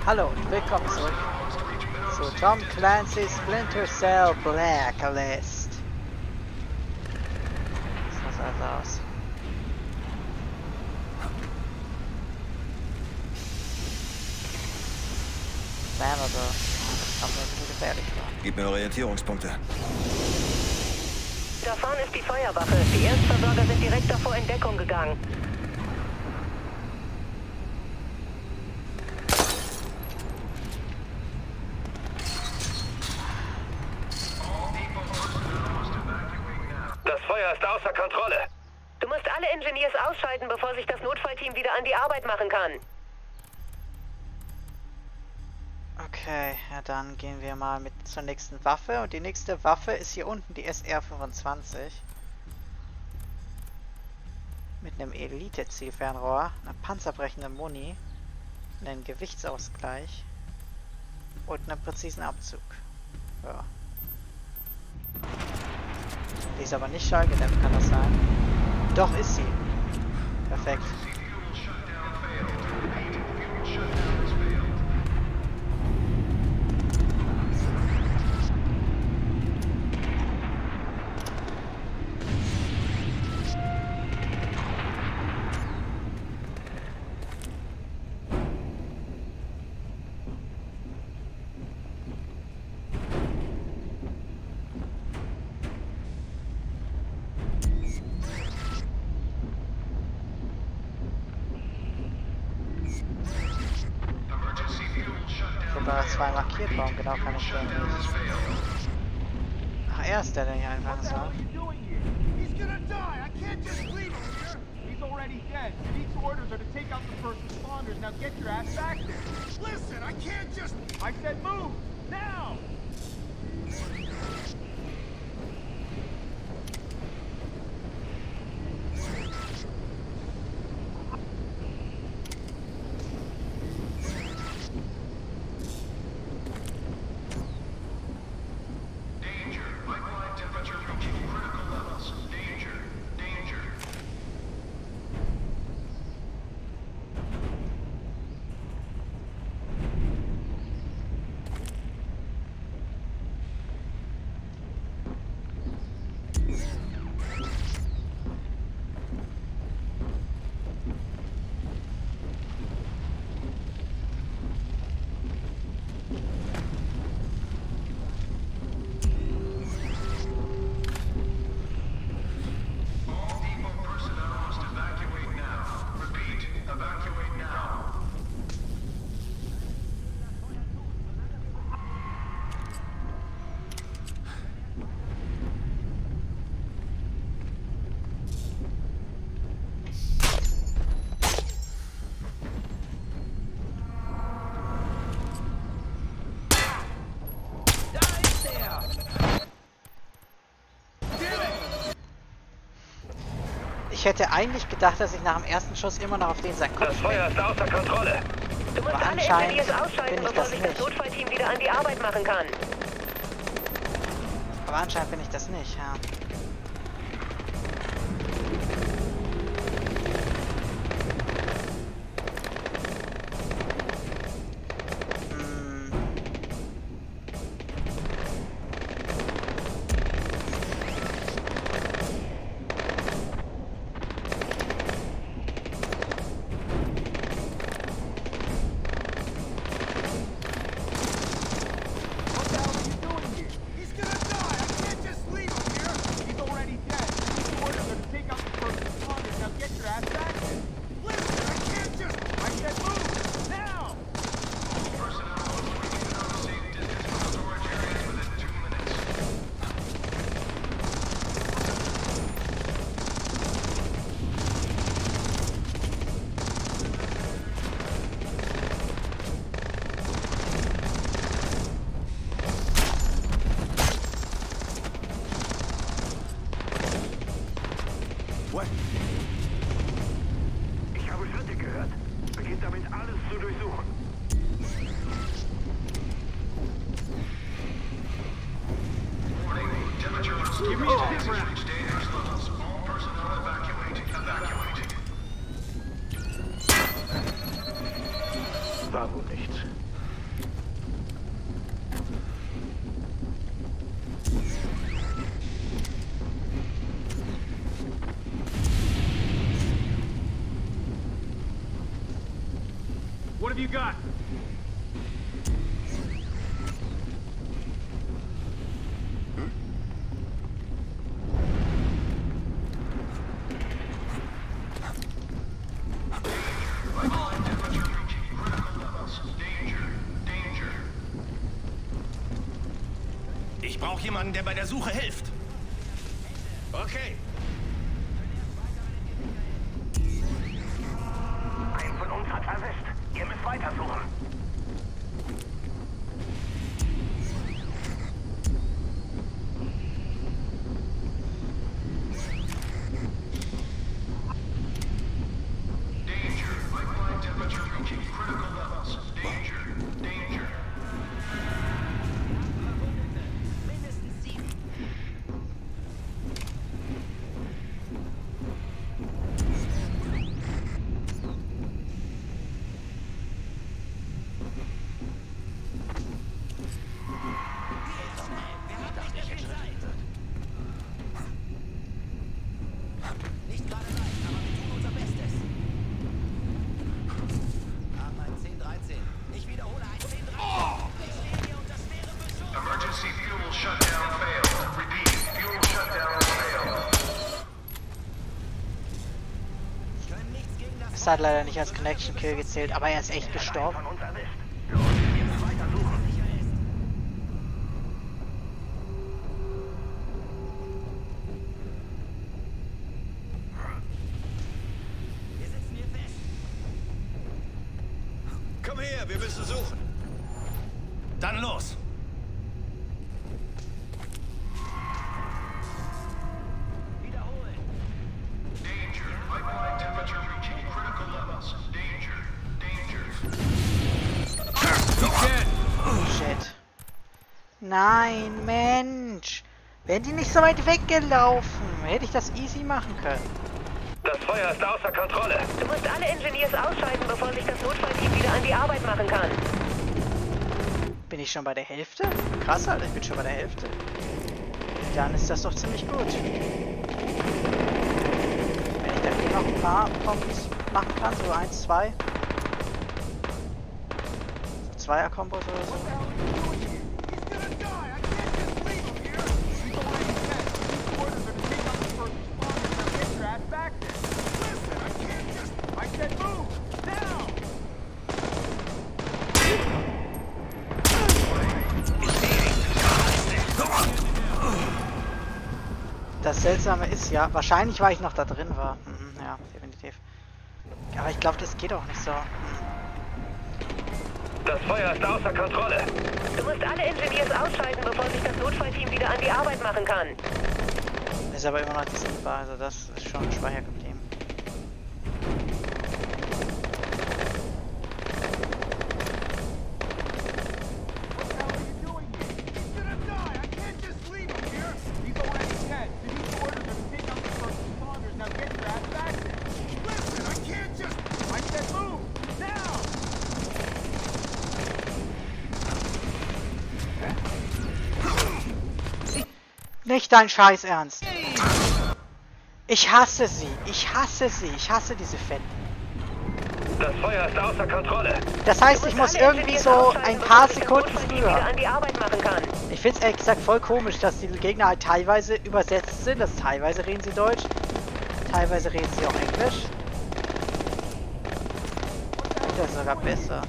Hallo und willkommen zurück zu Tom Clancy's Splinter Cell Blacklist. Was sieht also aus? Flammable. Aber ein bisschen gefährlich war. Gib mir Orientierungspunkte. Da vorne ist die Feuerwache. Die Erstversorger sind direkt davor in Deckung gegangen. Das Feuer ist außer Kontrolle. Du musst alle Engineers ausschalten, bevor sich das Notfallteam wieder an die Arbeit machen kann. Okay, ja dann gehen wir mal mit zur nächsten Waffe. Und die nächste Waffe ist hier unten, die SR-25. Mit einem Elite-Zielfernrohr, einer panzerbrechenden Muni, einem Gewichtsausgleich und einem präzisen Abzug. Ja. Die ist aber nicht schallgedämpft, kann das sein? Doch, ist sie. Perfekt. Da zwei markiert, warum genau kann ich den nicht? Ach, er ist der hier einfach so. Ich hätte eigentlich gedacht, dass ich nach dem ersten Schuss immer noch auf den seinen Kopf Das Feuer ist außer Kontrolle. Du musst Aber alle anscheinend Engineers ausschalten, bin ich bevor das sich das nicht. Notfallteam wieder an die Arbeit machen kann. Aber anscheinend bin ich das nicht, ja. Ich habe Schritte gehört. Beginnt damit, alles zu durchsuchen. Give me a sit rep. War wohl nichts. What have you got? Ich brauche jemanden, der bei der Suche hilft. Okay. Ein von uns hat erwischt. Ihr müsst weitersuchen. Danger. Pipeline temperature reaching critical levels. Danger. Danger. Nicht gerade leicht, aber wir tun unser Bestes. Haben ein 10-13. Ich wiederhole ein 10-13. Wir stehen hier unter schwerem Beschuss. Emergency fuel shutdown failed. Repeat. Fuel shutdown failed. Können nichts gegen das Es hat leider nicht als Connection Kill gezählt, aber er ist echt gestorben. Von uns erwischt. Los, ihr müsst weitersuchen. sicher ist. Wir sitzen hier fest. Komm her, wir müssen suchen. Dann los. Wiederholen. Danger. Pipeline temperature reaching critical levels. Danger. Danger. Shit. Nein, Mensch. Wären die nicht so weit weggelaufen, hätte ich das easy machen können. Das Feuer ist außer Kontrolle. Du musst alle Engineers ausschalten, bevor sich das Notfallteam wieder an die Arbeit machen kann. Bin ich schon bei der Hälfte? Krass, Alter, ich bin schon bei der Hälfte. Dann ist das doch ziemlich gut. Wenn ich dann hier noch ein paar Kombos machen kann, so 1, 2. Zweier-Kombos oder so. Das Seltsame ist ja, wahrscheinlich weil ich noch da drin war. Ja, definitiv. Aber ich glaube, das geht auch nicht so. Das Feuer ist außer Kontrolle. Du musst alle Engineers ausschalten, bevor sich das Notfallteam wieder an die Arbeit machen kann. Ist aber immer noch die Simba, also das ist schon Speicher geblieben. Nicht dein Scheiß Ernst. Ich hasse sie. Ich hasse sie. Ich hasse diese Fetten. Das Feuer ist außer Kontrolle. Das heißt, ich muss irgendwie so ein paar Sekunden wieder früher. an die Arbeit machen kann. Ich finde es ehrlich gesagt voll komisch, dass die Gegner halt teilweise übersetzt sind. Das teilweise reden sie Deutsch. Teilweise reden sie auch Englisch. Das ist sogar besser.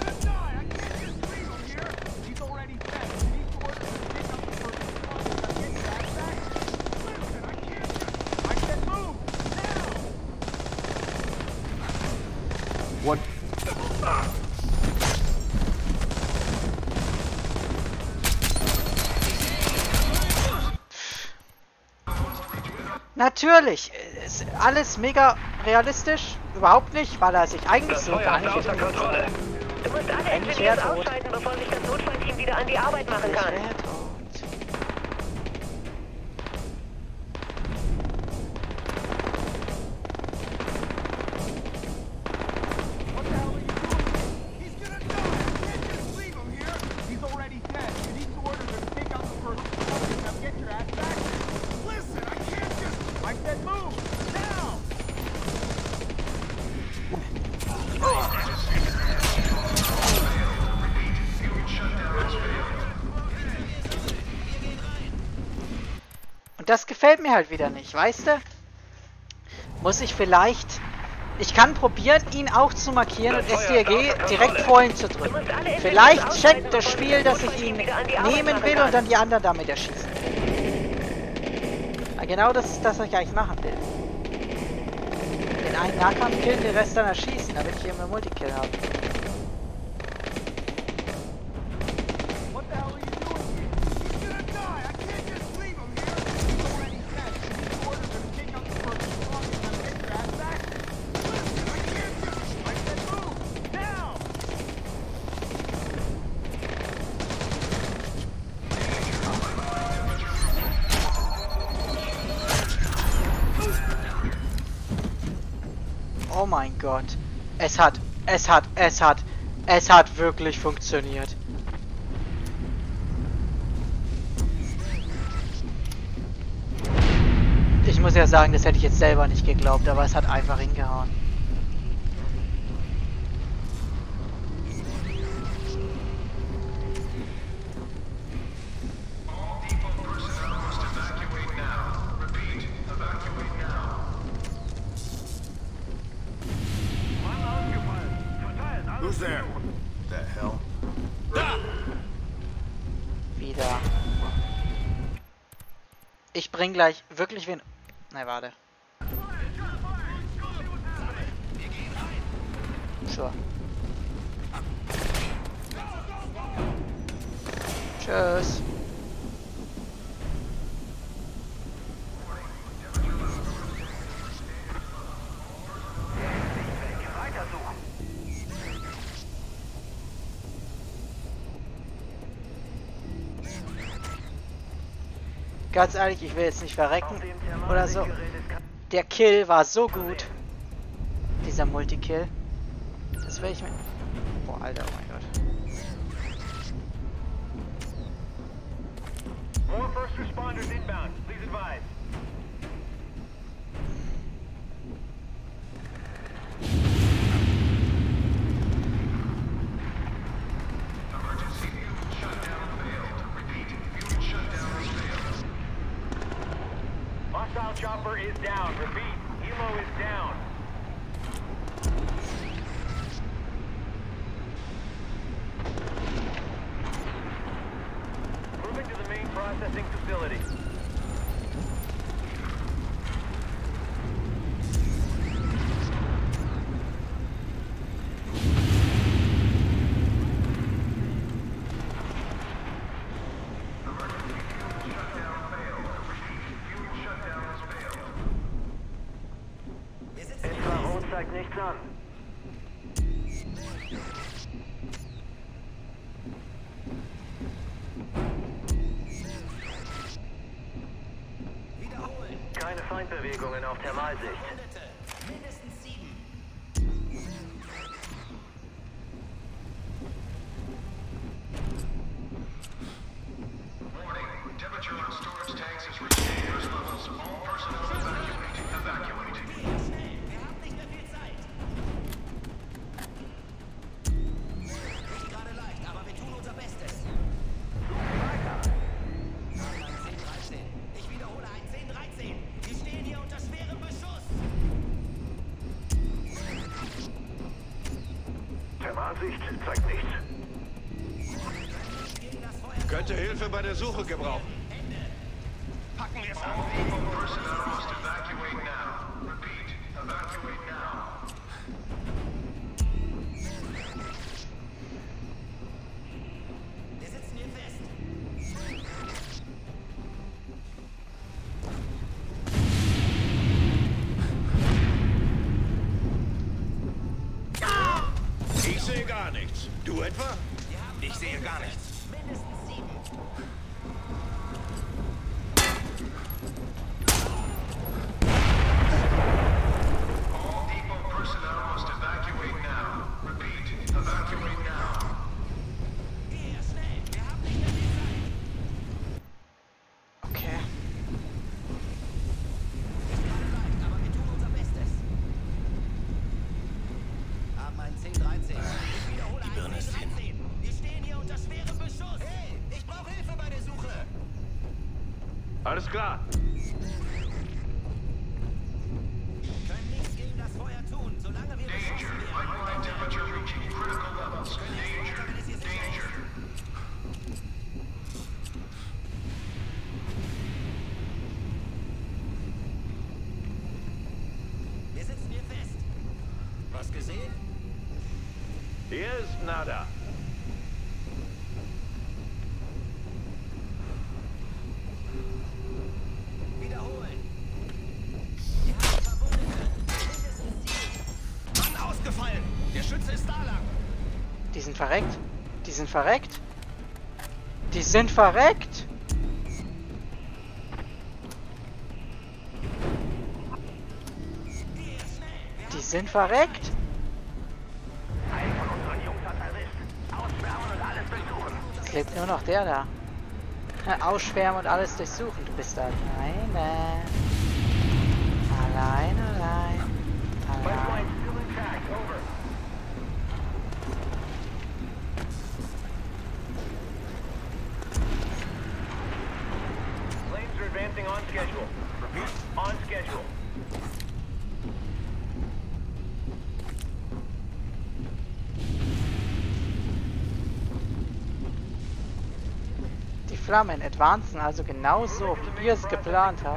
What? Natürlich, ist alles mega realistisch. Überhaupt nicht, weil er sich eigentlich Das so Feuer gar ist nicht außer Kontrolle. Du musst alle Eigentlich Engineers wäre tot. ausschalten, bevor sich das Notfallteam wieder an die Arbeit machen kann. Und das gefällt mir halt wieder nicht, weißt du? Muss ich vielleicht... Ich kann probieren, ihn auch zu markieren und STRG direkt vor ihn zu drücken. Vielleicht checkt das Spiel, dass ich ihn nehmen will und dann die anderen damit erschießen will. Genau das ist das, was ich eigentlich machen will. Den einen Nahkampf killen, den Rest dann erschießen, damit ich hier immer Multikill habe. Oh mein Gott. Es hat wirklich funktioniert. Ich muss ja sagen, das hätte ich jetzt selber nicht geglaubt, aber es hat einfach hingehauen. Who's there? The hell? Wieder. Ich bring gleich wirklich wen... Nein, warte. Sure. Tschüss. Ganz ehrlich, ich will jetzt nicht verrecken oder so. Der Kill war so gut. Dieser Multikill. Das will ich mir... Boah, Alter, oh mein Gott. More first responders inbound. Please advise. Emergency fuel shutdown failed. Repeat, fuel shutdown has failed. Hostile chopper is down. Repeat, helo is down. Moving to the main processing facility. Infrarot zeigt nichts an. Wiederholen. Keine Feindbewegungen auf Thermalsicht. Verwundete. Mindestens 7. Warning, temperature on storage tanks has reached dangerous levels. All personnel evacuate. Evacuate. Schnell. Wir haben nicht mehr viel Zeit. Nicht gerade leicht, aber wir tun unser Bestes. 10-13. Ich wiederhole ein 10-13. Wir stehen hier unter schwerem Beschuss. Thermalsicht zeigt nichts. Gegen das Feuer. Könnte Hilfe bei der Suche gebrauchen. Packen wir es All an. depot personnel must evacuate now. Repeat, evacuate now. Wir sitzen hier fest. Ich sehe gar nichts. Du etwa? Ich sehe gar nichts. Mindestens 7. All depot personnel must evacuate now. Repeat, evacuate now. Hier, schnell. Wir haben nicht mehr viel Zeit. Okay. Nicht gerade leicht, aber wir tun unser Bestes. Haben ein 10-13. Ich wiederhole ein 10-13. Wir stehen hier unter schwerem Beschuss. Hey, ich brauche Hilfe bei der Suche. Alles klar. Können nichts gegen das Feuer tun, solange wir Danger. beschossen werden. Pipeline temperature reaching critical levels. Können erst weiter, wenn es hier sicher Danger. ist. Wir sitzen hier fest. Was gesehen? Hier ist nada. Wiederholen. Wir haben Verbündete. Mindestens 7. Mann ausgefallen. Der Schütze ist da lang. Die sind verreckt. Die sind verreckt. Die sind verreckt. Die sind verreckt. Einen von unseren Jungs hat erwischt. Ausschwärmen und alles durchsuchen. Es lebt nur noch der da. Ausschwärmen und alles durchsuchen. Du bist alleine. Allein, allein. Allein. Still intact. Over. Planes are advancing on schedule. Repeat, on schedule. Die Flammen advancen also genauso, wie ihr es geplant habt.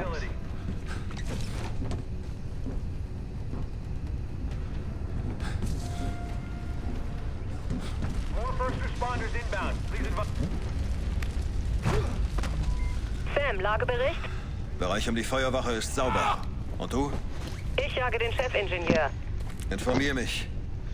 More first responders inbound. Please advise. Sam, Lagebericht? Bereich um die Feuerwache ist sauber. Und du? Ich jage den Chefingenieur. Informier mich.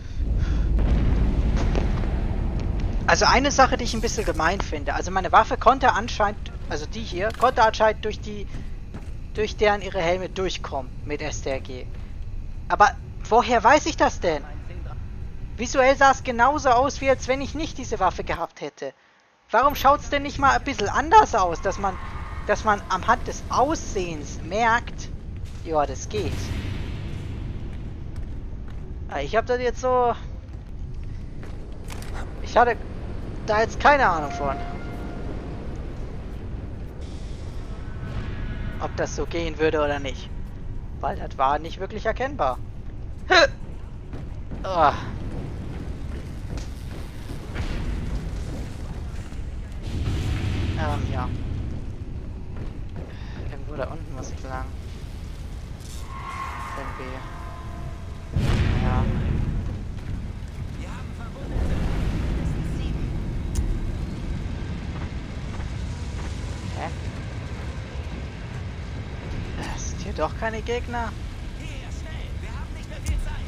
Also eine Sache, die ich ein bisschen gemein finde. Also meine Waffe konnte anscheinend, also die hier, konnte anscheinend durch deren ihre Helme durchkommen mit STRG. Aber woher weiß ich das denn? Visuell sah es genauso aus, wie als wenn ich nicht diese Waffe gehabt hätte. Warum schaut es denn nicht mal ein bisschen anders aus, dass man anhand des Aussehens merkt, ja, das geht. Ich habe das jetzt so... Ich hatte da jetzt keine Ahnung von. Ob das so gehen würde oder nicht. Weil das war nicht wirklich erkennbar. Oh. Ja. Irgendwo da unten muss ich lang. Irgendwie. Ja. Wir haben Verbündete. Mindestens 7. Hä? Das sind hier doch keine Gegner. Hier, schnell. Wir haben nicht mehr viel Zeit.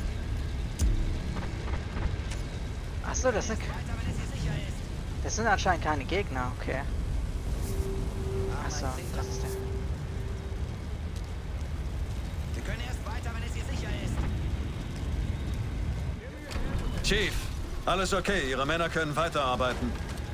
Achso, das sind... Weiter, wenn es hier sicher ist. Das sind anscheinend keine Gegner, okay. Achso, das ist der. Wir können erst weiter, wenn es hier sicher ist. Chief, alles okay. Ihre Männer können weiterarbeiten.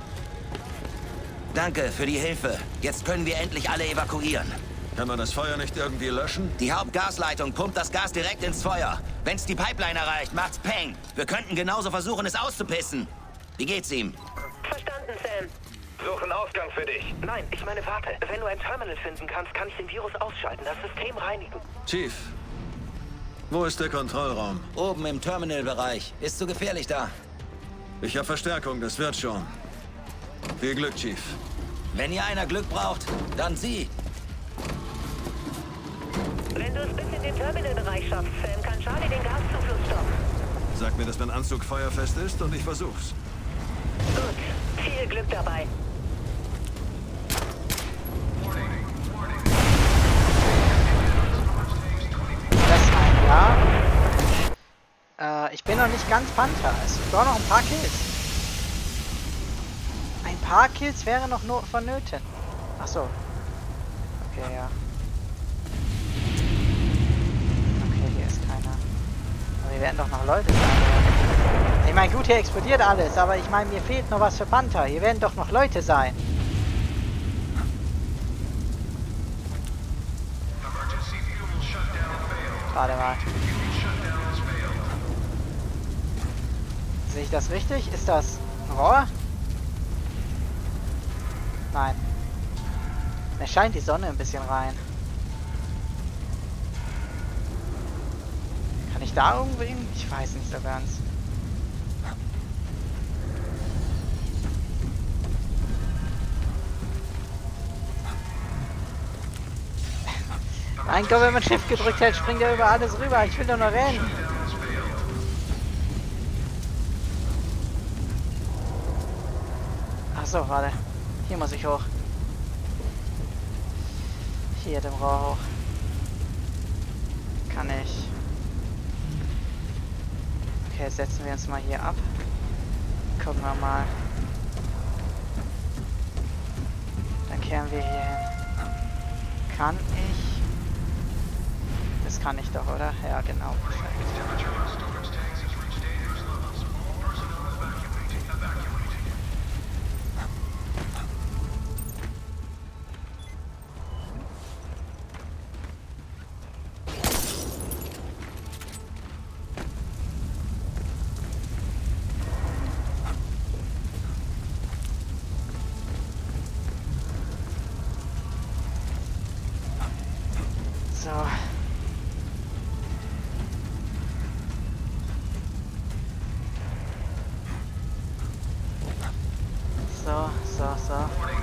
Danke für die Hilfe. Jetzt können wir endlich alle evakuieren. Kann man das Feuer nicht irgendwie löschen? Die Hauptgasleitung pumpt das Gas direkt ins Feuer. Wenn's die Pipeline erreicht, macht's Peng. Wir könnten genauso versuchen, es auszupissen. Wie geht's ihm? Verstanden, Sam. Suchen Ausgang für dich. Nein, ich meine, warte. Wenn du ein Terminal finden kannst, kann ich den Virus ausschalten, das System reinigen. Chief, wo ist der Kontrollraum? Oben im Terminalbereich. Ist zu gefährlich da. Ich habe Verstärkung, das wird schon. Viel Glück, Chief. Wenn ihr einer Glück braucht, dann Sie. Wenn du es bis in den Terminalbereich schaffst, Sam, kann Charlie den Gaszufluss stoppen. Sag mir, dass mein Anzug feuerfest ist und ich versuch's. Gut. Viel Glück dabei. Das ist ein Ja. Ich bin noch nicht ganz Panther. Ich brauche noch ein paar Kills. Ein paar Kills wäre noch nur vonnöten. Ach so. Okay, ja. Okay, hier ist keiner. Aber hier werden doch noch Leute sein. Ich meine, gut, hier explodiert alles, aber ich meine, mir fehlt noch was für Panther. Hier werden doch noch Leute sein. Emergency fuel shutdown failed. Warte mal. Fuel shutdown has failed. Sehe ich das richtig? Ist das ein Rohr? Nein. Da scheint die Sonne ein bisschen rein. Kann ich da irgendwo hin? Ich weiß nicht so ganz. Mein Gott, wenn man Shift gedrückt hält, springt er über alles rüber. Ich will doch nur rennen. Achso, warte. Hier muss ich hoch. Hier dem Rohr hoch. Kann ich. Okay, setzen wir uns mal hier ab. Gucken wir mal. Dann kehren wir hier hin. Kann ich? Das kann ich doch, oder? Ja, genau. Perfekt. So. So.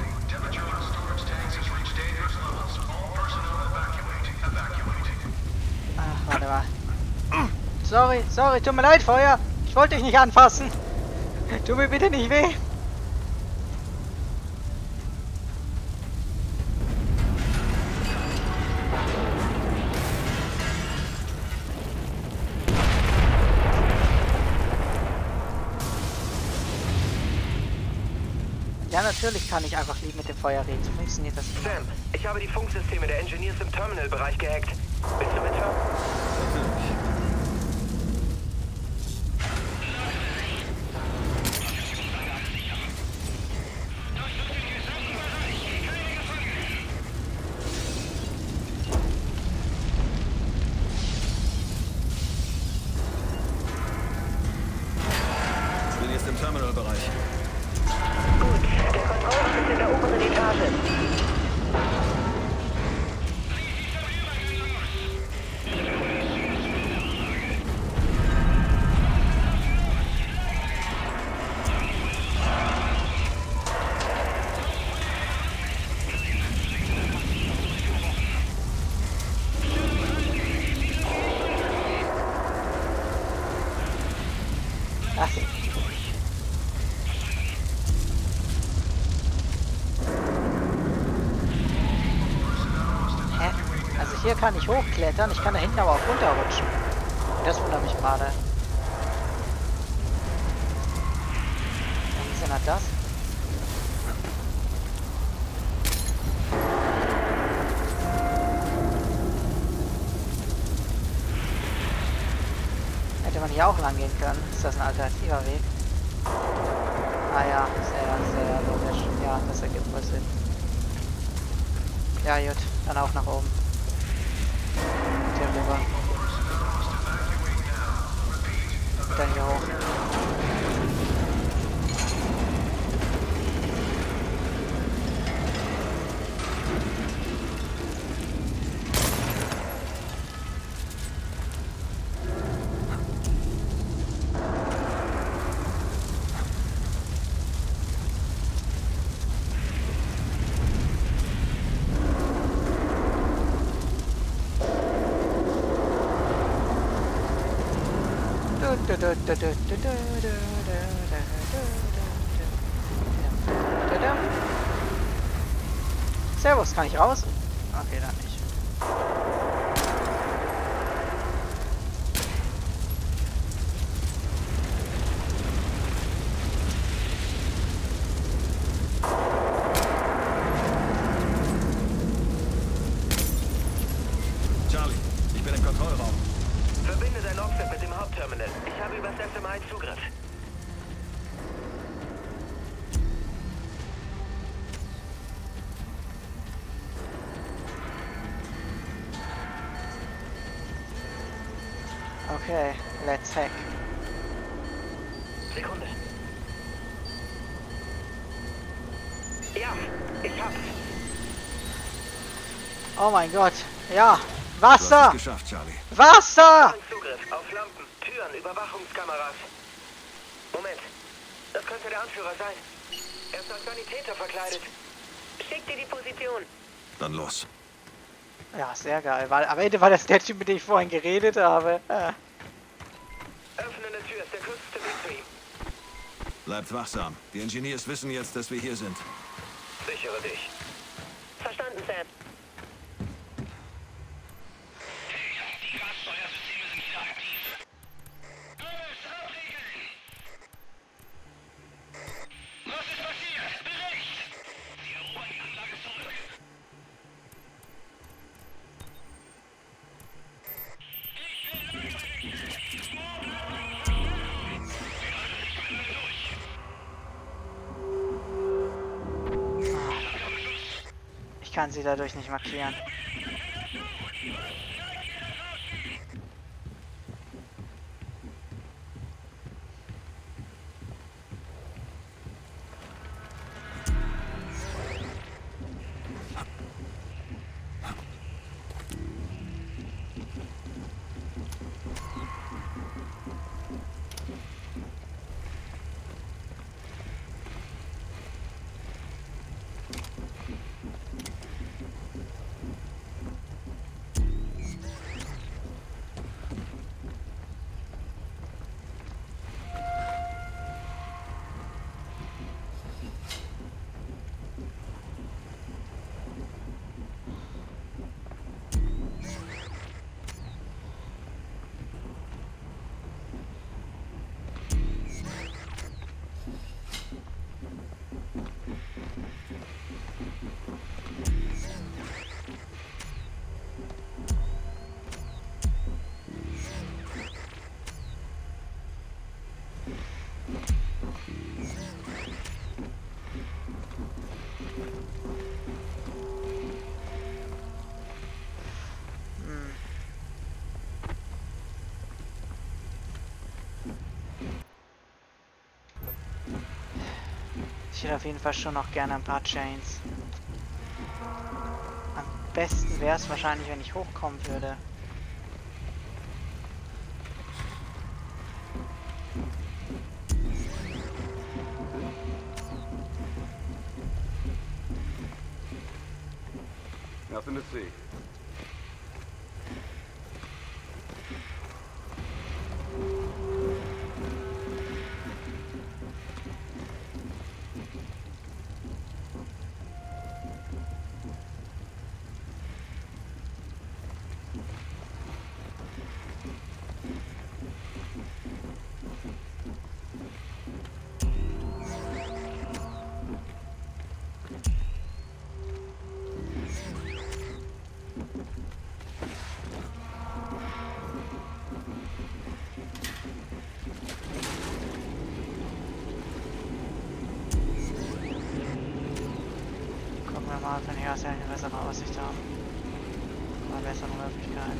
Ach, warte mal. Sorry, tut mir leid, Feuer. Ich wollte dich nicht anfassen. Tu mir bitte nicht weh. Ja, natürlich kann ich einfach lieb mit dem Feuer reden. So funktioniert das nicht. Sam, ich habe die Funksysteme der Engineers im Terminalbereich gehackt. Willst du mithören? Natürlich. Ich bin jetzt im Terminalbereich. Gut, der Kontrollraum ist in der oberen Etage. Ach. Hä? Also hier kann ich hochklettern, ich kann da hinten aber auch runterrutschen. Das wundert mich gerade. Wie ist denn das? Hätte man hier auch lang gehen können. Ist das ein alternativer Weg? Ah ja, sehr logisch. Ja, das ergibt wohl Sinn. Ja gut, dann auch nach oben. Und hier rüber. Und dann hier hoch. Servus, kann ich raus? Okay, dann nicht. Charlie, ich bin im Kontrollraum. Verbinde dein Logset mit dem Hauptterminal. Ich habe übers SMI Zugriff. Okay, let's hack. Sekunde. Ja, ich hab's. Oh mein Gott. Ja. Du hast Wasser! es geschafft, Charlie. Wasser! Zugriff auf Lampen, Türen, Überwachungskameras. Moment. Das könnte der Anführer sein. Er ist als Sanitäter verkleidet. Schick dir die Position. Dann los. Ja, sehr geil. Am Ende war das der Typ, mit dem ich vorhin geredet habe. Öffnende Tür ist der kürzeste Weg zu ihm. Bleibt wachsam. Die Engineers wissen jetzt, dass wir hier sind. Sichere dich. Verstanden, Sam. Die Gassteuersysteme sind wieder aktiv. Alles abriegeln! Was ist passiert? Bericht! Sie erobern die Anlage zurück. Ich kann sie dadurch nicht markieren. Ich hätte auf jeden Fall schon noch gerne ein paar Chains. Am besten wäre es wahrscheinlich, wenn ich hochkommen würde. Nothing to see. Von hier aus ja eine bessere Aussicht haben. Oder bessere Möglichkeiten.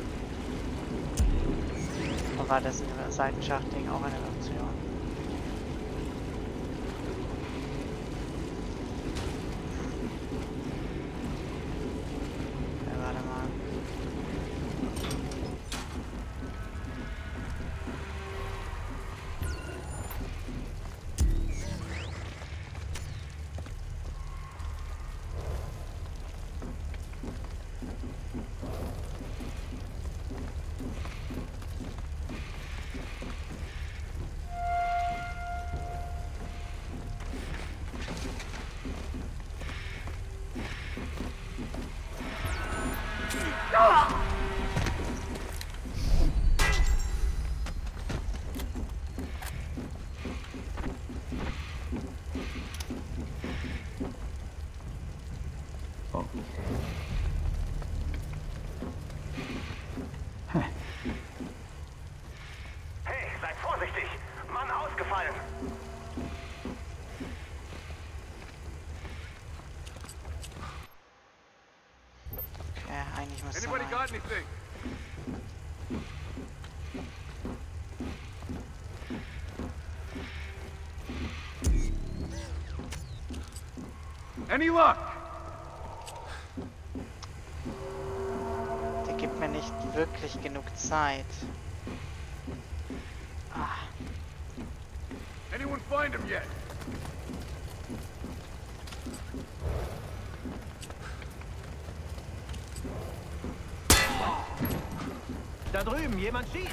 Und war das Seitenschacht-Ding auch eine Option? Ja, warte mal. Hey, seid vorsichtig! Mann ausgefallen! Okay, eigentlich müsste Anybody man... got anything? Any luck? nicht wirklich genug Zeit. Ah. Anyone find him yet? Da drüben, jemand schießt.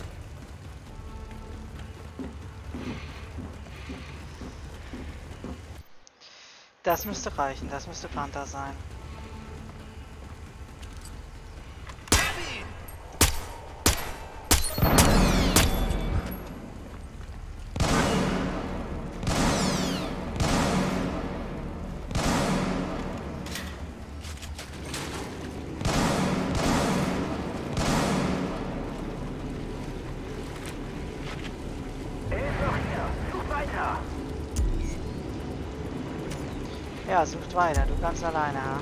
Das müsste reichen, das müsste Panther sein. Ja, sucht weiter, du ganz alleine, ha?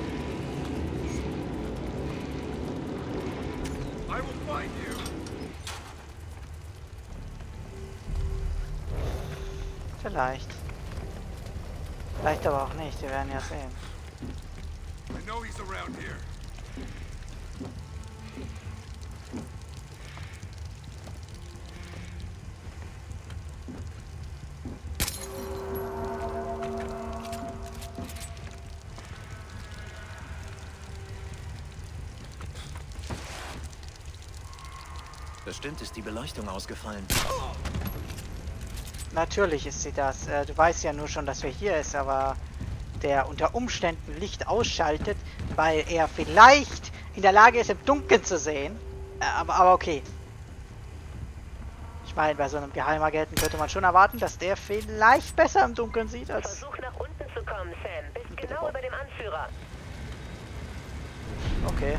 I will find you. Vielleicht. Vielleicht aber auch nicht, wir werden ja sehen. I know he's around here. Bestimmt ist die Beleuchtung ausgefallen. Natürlich ist sie das. Du weißt ja nur schon, dass er hier ist, aber der unter Umständen Licht ausschaltet, weil er vielleicht in der Lage ist, im Dunkeln zu sehen. Aber okay. Ich meine, bei so einem Geheimagenten könnte man schon erwarten, dass der vielleicht besser im Dunkeln sieht als... Versuch nach unten zu kommen, Sam. Bist genau über dem Anführer. Okay.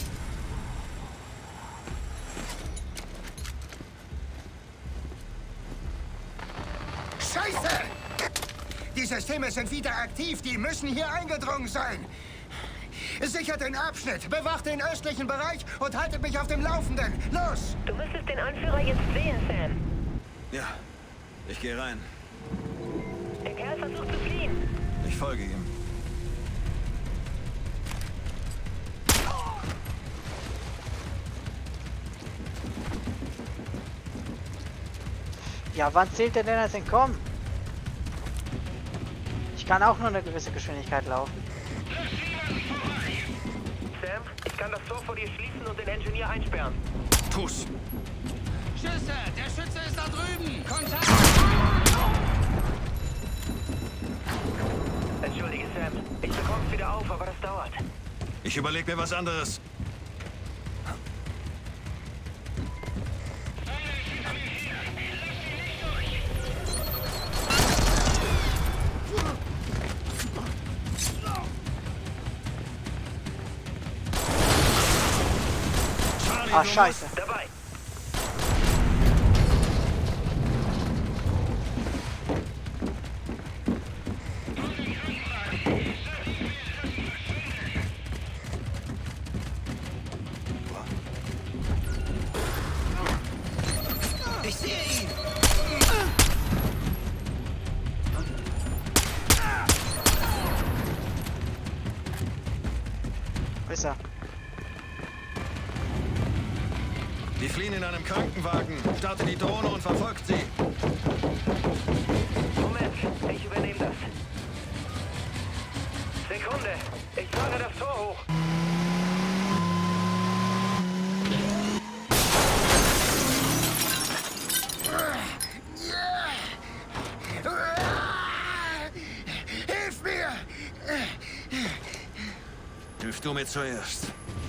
Scheiße! Die Systeme sind wieder aktiv. Die müssen hier eingedrungen sein. Sichert den Abschnitt, bewacht den östlichen Bereich und haltet mich auf dem Laufenden. Los! Du müsstest den Anführer jetzt sehen, Sam. Ja, ich gehe rein. Der Kerl versucht zu fliehen. Ich folge ihm. Ja, wann zählt er denn als Entkommen? Ich kann auch nur eine gewisse Geschwindigkeit laufen. Sam, ich kann das Tor vor dir schließen und den Engineer einsperren. Tu's. Schüsse! Der Schütze ist da drüben! Kontakt! Entschuldige, Sam. Ich bekomme wieder auf, aber das dauert. Ich überlege mir was anderes. Ah, scheiße. Dabei. Ich sehe ihn! Wo ist er? Die fliehen in einem Krankenwagen. Starte die Drohne und verfolgt sie. Moment, ich übernehme das. Sekunde, ich fahre das Tor hoch. Hilf mir! Hilf du mir zuerst.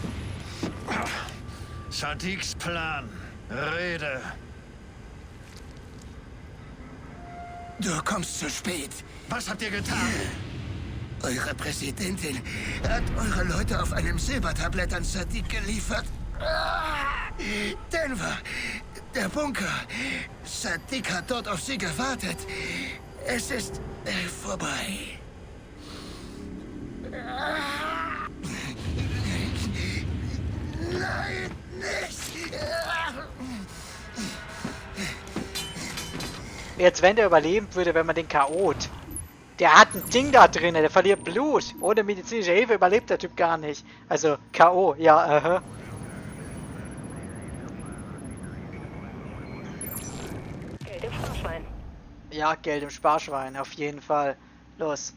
Sadiqs Plan. Rede. Du kommst zu spät. Was habt ihr getan? Eure Präsidentin hat eure Leute auf einem Silbertablett an Sadiq geliefert. Denver, der Bunker. Sadiq hat dort auf sie gewartet. Es ist vorbei. Nein, nicht! Jetzt, wenn der überleben würde, wenn man den K.O.t. Der hat ein Ding da drin, der verliert Blut. Ohne medizinische Hilfe überlebt der Typ gar nicht. Also, K.O., ja, Ja, Geld im Sparschwein, auf jeden Fall. Los.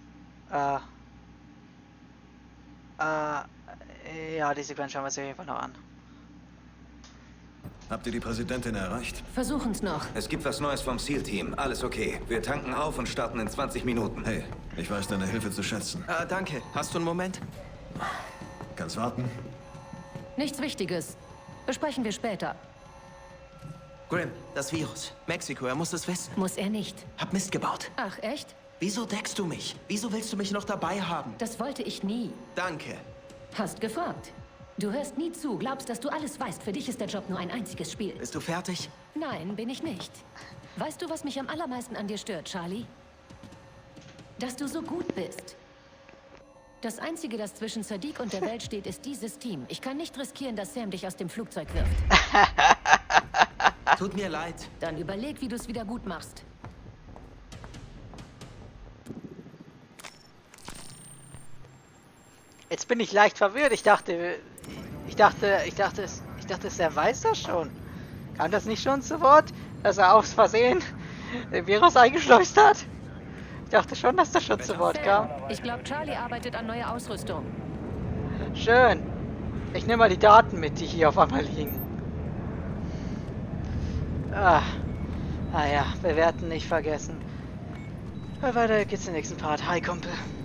Ja, die Sequenz schauen wir uns auf jeden Fall noch an. Habt ihr die Präsidentin erreicht? Versuchen's noch. Es gibt was Neues vom SEAL-Team. Alles okay. Wir tanken auf und starten in 20 Minuten. Hey, ich weiß deine Hilfe zu schätzen. Danke. Hast du einen Moment? Kannst warten? Nichts Wichtiges. Besprechen wir später. Grim, das Virus. Mexiko, er muss es wissen. Muss er nicht. Hab Mist gebaut. Ach, echt? Wieso deckst du mich? Wieso willst du mich noch dabei haben? Das wollte ich nie. Danke. Hast gefragt. Du hörst nie zu, glaubst, dass du alles weißt. Für dich ist der Job nur ein einziges Spiel. Bist du fertig? Nein, bin ich nicht. Weißt du, was mich am allermeisten an dir stört, Charlie? Dass du so gut bist. Das Einzige, das zwischen Sadiq und der Welt steht, ist dieses Team. Ich kann nicht riskieren, dass Sam dich aus dem Flugzeug wirft. Tut mir leid. Dann überleg, wie du es wieder gut machst. Jetzt bin ich leicht verwirrt. Ich dachte, Sam weiß das schon. Kam das nicht schon zu Wort, dass er aus Versehen den Virus eingeschleust hat? Ich dachte schon, dass das schon zu Wort kam. Ich glaube, Charlie arbeitet an neuer Ausrüstung. Schön. Ich nehme mal die Daten mit, die hier auf einmal liegen. Naja, bewerten nicht vergessen. Weiter geht's im nächsten Part. Hi, Kumpel.